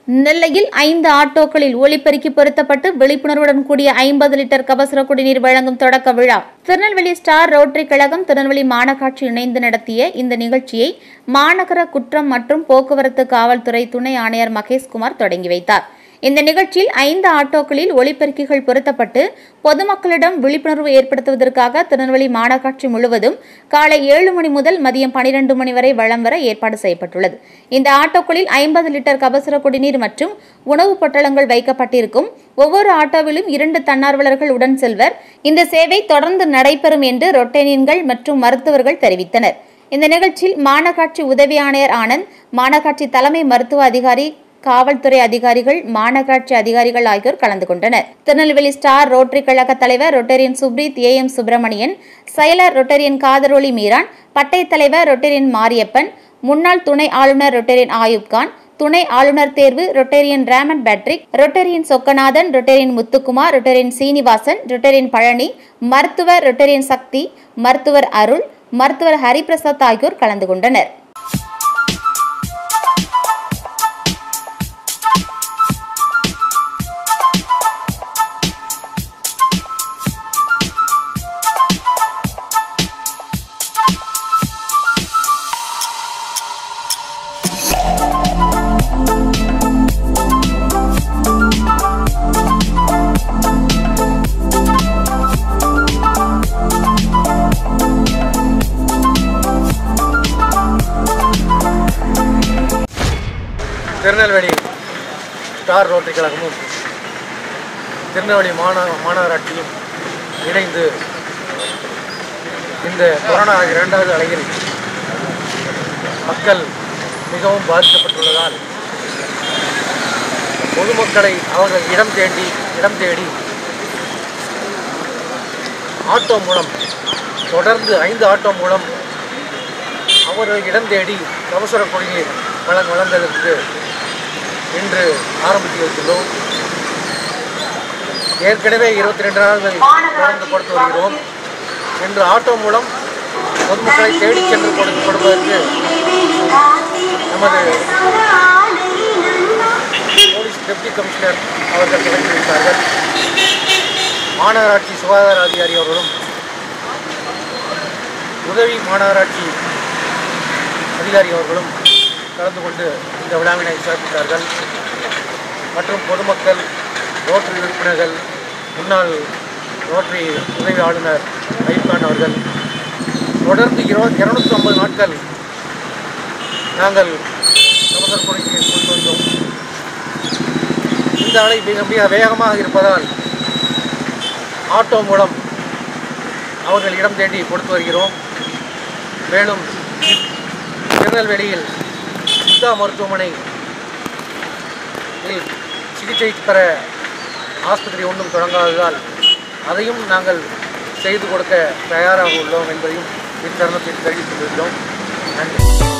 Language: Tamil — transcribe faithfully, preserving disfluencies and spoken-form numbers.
நெல்லையில் ஐந்து ஆட்டோக்களில் ஒலிபெருக்கி பொருத்தப்பட்டு விழிப்புணர்வுடன் கூடிய ஐம்பது லிட்டர் கபசுர குடிநீர் வழங்கும் தொடக்க விழா. திருநெல்வேலி ஸ்டார் ரோட்டரி கழகம் திருநெல்வேலி மாநகராட்சி இணைந்து நடத்திய இந்த நிகழ்ச்சியை மாநகர குற்றம் மற்றும் போக்குவரத்து காவல்துறை துணை ஆணையர் மகேஷ்குமார் தொடங்கி வைத்தார். இந்த நிகழ்ச்சியில் ஐந்து ஆட்டோக்களில் ஒலிபெருக்கிகள் பொருத்தப்பட்டு பொதுமக்களிடம் விழிப்புணர்வு ஏற்படுத்துவதற்காக திருநெல்வேலி மாநகராட்சி முழுவதும் காலை ஏழு மணி முதல் மதியம் பனிரெண்டு மணி வரை வலம் வர ஏற்பாடு செய்யப்பட்டுள்ளது. இந்த ஆட்டோக்களில் ஐம்பது லிட்டர் கபசுர குடிநீர் மற்றும் உணவுப் பொட்டலங்கள் வைக்கப்பட்டிருக்கும். ஒவ்வொரு ஆட்டோவிலும் இரண்டு தன்னார்வலர்கள் உடன் செல்வர். இந்த சேவை தொடர்ந்து நடைபெறும் என்று ரொட்டேரியன்கள் மற்றும் மருத்துவர்கள் தெரிவித்தனர். இந்த நிகழ்ச்சியில் மாநகராட்சி உதவி ஆணையர் ஆனந்த், மாநகராட்சி தலைமை மருத்துவ அதிகாரி, காவல்துறை அதிகாரிகள், மாநகராட்சி அதிகாரிகள் ஆகியோர் கலந்து கொண்டனர். திருநெல்வேலி ஸ்டார் ரோட்டரி கழக தலைவர் rotarian Supreeth A M Subramanian, செயலர் ரொட்டேரியன் காதரோலி மீரான், பட்டை தலைவர் ரொட்டேரியன் மாரியப்பன், முன்னாள் துணை ஆளுநர் ரொட்டேரியன் ஆயுப்கான், துணை ஆளுநர் தேர்வு Rotarian ramen Patrick, Rotarian Chokkanathan, Rotarian Muthukumar, Rotarian Srinivasan, Rotarian Palani, மருத்துவர் ரொட்டேரியன் சக்தி, மருத்துவர் அருள், மருத்துவர் ஹரிபிரசாத் ஆகியோர் கலந்து கொண்டனர். திருநெல்வேலி ஸ்டார் ரோட்டரி கழகமும் திருநெல்வேலி மாந மாநகராட்சியும் இணைந்து இந்த கொரோனா இரண்டாவது அலையில் மக்கள் மிகவும் பாதிக்கப்பட்டுள்ளதால் பொதுமக்களை அவர்கள் இடம் தேடி இடம் தேடி ஆட்டோ மூலம் தொடர்ந்து ஐந்து ஆட்டோ மூலம் அவர்கள் இடம் தேடி கபசுர குடிநீர் வழங்க வழங்குவதற்கு இன்று ஆரம்பித்து வைத்துள்ளோம். ஏற்கனவே இருபத்தி ரெண்டு நாட்கள் தொடர்ந்து கொடுத்து வருகிறோம். இன்று ஆட்டோ மூலம் பொதுமக்களை தேடிச் சென்று கொடுத்து கொடுப்பதற்கு நமது போலீஸ் டெப்டி கமிஷனர் அவர்கள் தொடங்கி வைத்தார்கள். மாநகராட்சி சுகாதார அதிகாரி அவர்களும் உதவி மாநகராட்சி அதிகாரி அவர்களும் கலந்து கொண்டு இந்த விழாவினை சிறப்பித்தார்கள். மற்றும் பொதுமக்கள், ரோட்டரி உறுப்பினர்கள், முன்னாள் ரோட்டரி உதவி ஆளுநர் ஆயுப்கான் அவர்கள் தொடர்ந்து இருபது இருநூற்றி ஐம்பது நாட்கள் நாங்கள் கபசுர குடிநீர் கொண்டு வந்தோம். இந்த அலை மிக மிக வேகமாக இருப்பதால் ஆட்டோ மூலம் அவர்கள் இடம் தேடி கொடுத்து வருகிறோம். மேலும் திருநெல்வேலியில் சித்தா மருத்துவமனை சிகிச்சை பெற ஆஸ்பத்திரி ஒன்றும் தொடங்காததால் அதையும் நாங்கள் செய்து கொடுக்க தயாராக உள்ளோம் என்பதையும் இத்தருணத்தில் தெரிவித்துள்ளோம். நன்றி.